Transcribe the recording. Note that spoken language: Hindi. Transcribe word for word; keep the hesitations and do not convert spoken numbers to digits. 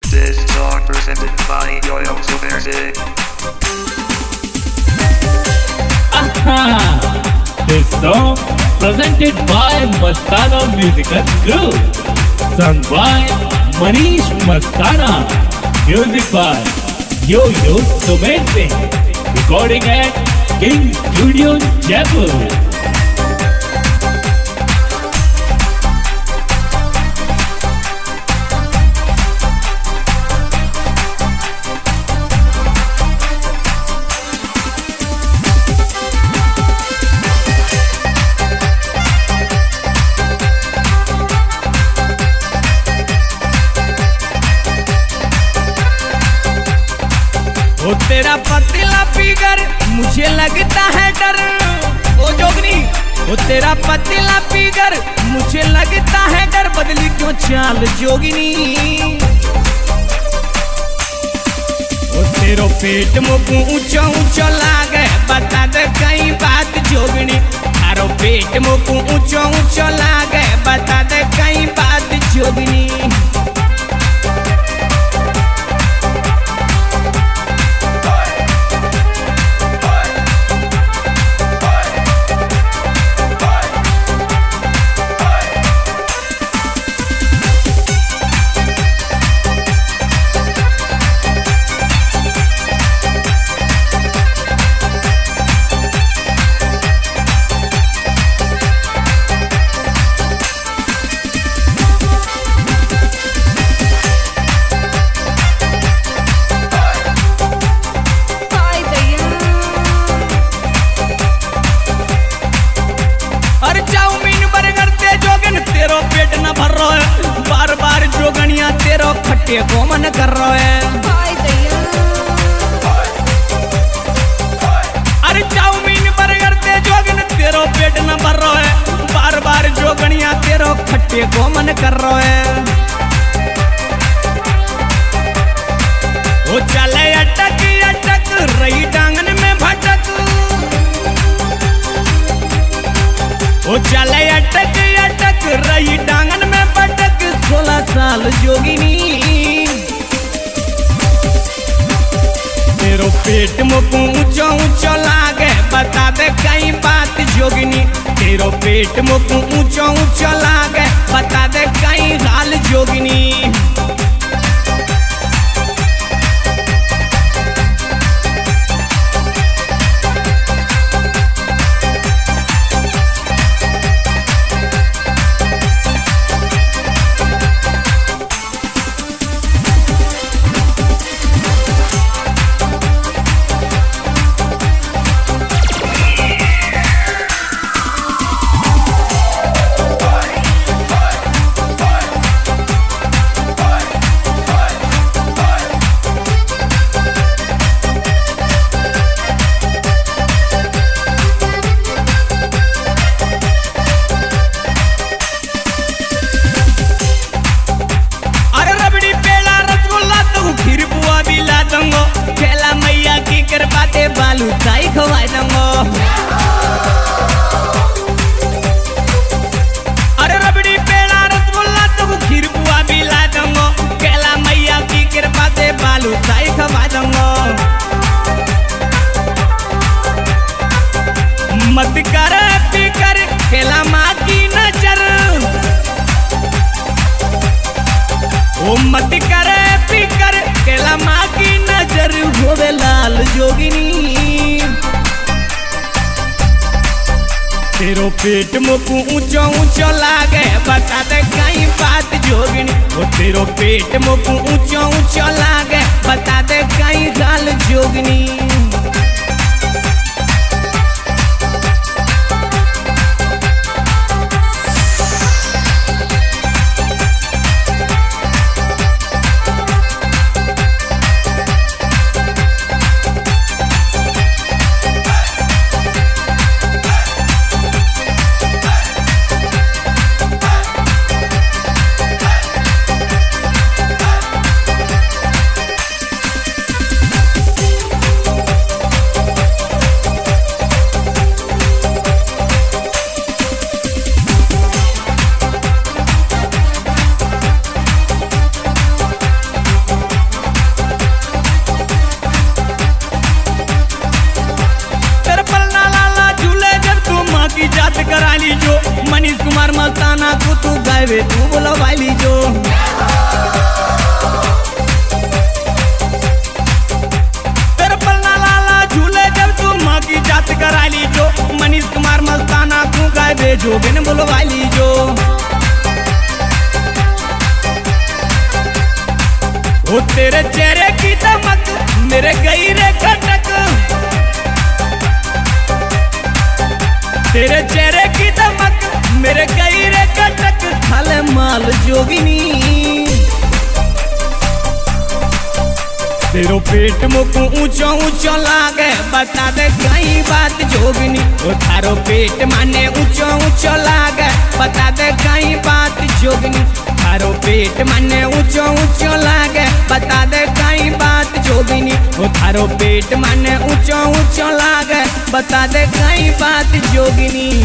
This song presented by Yo-Yo Supersick. Aha! This song presented by Mastana Musical Group. Sung by Manish Mastana. Music by Yo-Yo Supersick. Recording at King Studio Jaipur. ओ तेरा पतला फिगर मुझे लगता है डर। ओ जोगनी ओ तेरा पतला फिगर मुझे लगता है डर। बदली क्यों चाल जोगिनी। ओ तेरो पेट मुकु ऊंचा ऊंचा लागे बता दे कई बात जोगनी। थारो पेट मुकु ऊंचा ऊंचा लागे बता दे कई बात जोगनी। बार बार जोगनिया तेरो खट्टे को मन कर रहा है। अरे चाउमीन बर्गर ते जोगन तेरो पेट न भर रहा है। बार बार जोगनिया तेरो खट्टे को मन कर रहा है। वो चले अटक अटक रही डांगन में भटक। वो चले अटक अटक रही डांगन में भटक। सोलह साल जोगिनी तेरो पेट मुकु ऊंचा ऊंचा लागे बता दे कई बात जोगिनी। तेरो पेट मुकु ऊंचा ऊंचा लागे बता दे कई हाल जोगिनी। बालू ताई खवाई दंगो। अरे रबड़ी पेड़ा रसगुल्ला तो खीर बुआ भी ला दंगो। केला मैया की कृपा से बालू ताई खवाई दंगो। मत कर पीकर केला माँ की नजर। ओ मत कर पीकर केला माँ की नजर। होवे लाल जोगिनी तेरो पेट मुकु ऊंचा ऊंचा लागे बता दे कई बात जोगिनी। ओ तेरो पेट मुकु ऊंचा ऊंचा लागे बता दे कई गाल जोगिनी। कराली जो मनीष कुमार मस्ताना को तू गावे तू बोलो वाली जो तेरे पलना लाला झूले जब तू माँ की जात कराली जो मनीष कुमार मस्ताना को गावे जो बिन बोलो वाली जो ओ तेरे चेहरे की दमक मेरे गई रे खटक तेरे चेहरे की दमक मेरे गई रे खटक खाले माल जोगिनी तेरो पेट मुकु ऊंचो ऊंचो लागे बता दे कई बात जोगिनी ओ थारो पेट माने ऊंचो ऊंचो लागे बता दे कई बात जोगिनी थारो पेट माने ऊंचो ऊंचो लागे बता दे कई बात जोगिनी ओ थारो पेट माने ऊंचो ऊंचो लागे बता दे कई बात जोगिनी।